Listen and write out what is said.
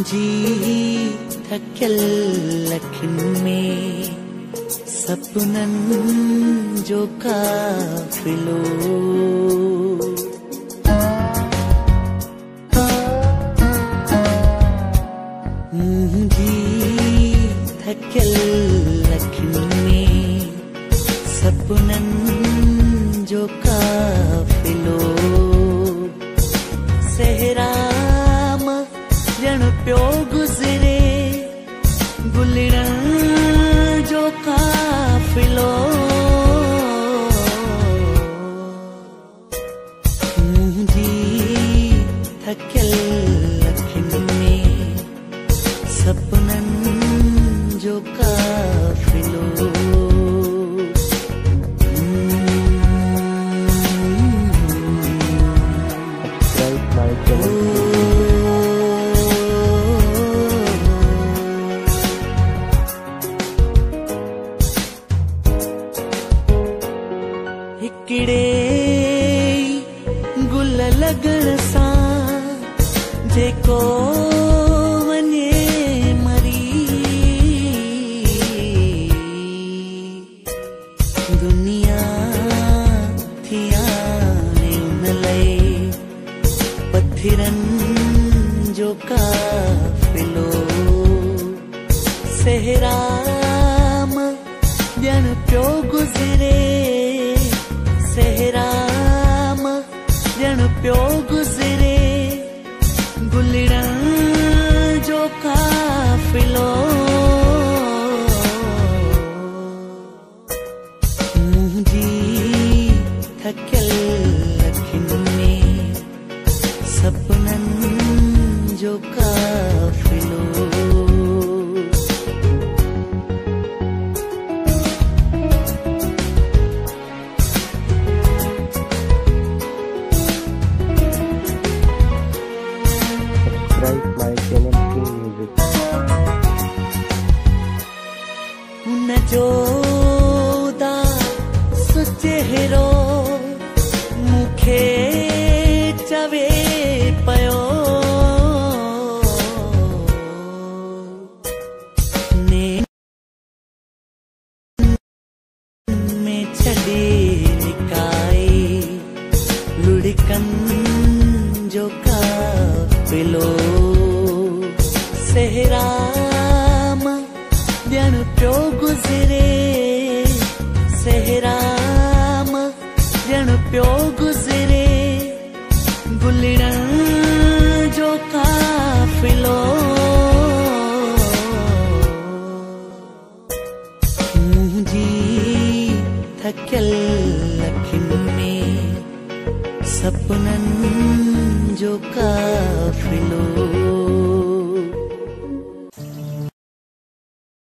मुझी थकल लखन में सपनन जो काफिलो मुझी थकल लखन में सपनन जो काफिलो सहराम जन प्यो गुजरे गुलड़न जो काफिलो मुझी थकल लखन में सपनन जो काफिलो हिकड़े गुल लगण सां जेको वञे मरी दुनिया थिया उन लए पत्थरन जो काफिलो सहराम ॼण पियो गुज़रे सहराम ॼण पियो गुज़रे गुलड़न जो काफिलो मुझी थकल लखन में सपनन जो काफिलो जो चेहरो मुखे चवे पयो में छड़े निकाय लुढ़कन जो काफिलो सहराम ॼण पियो गुज़रे सहराम ॼण पियो गुज़रे गुलड़न जो काफिलो मुझी थकल लखन में सपनन जो काफिलो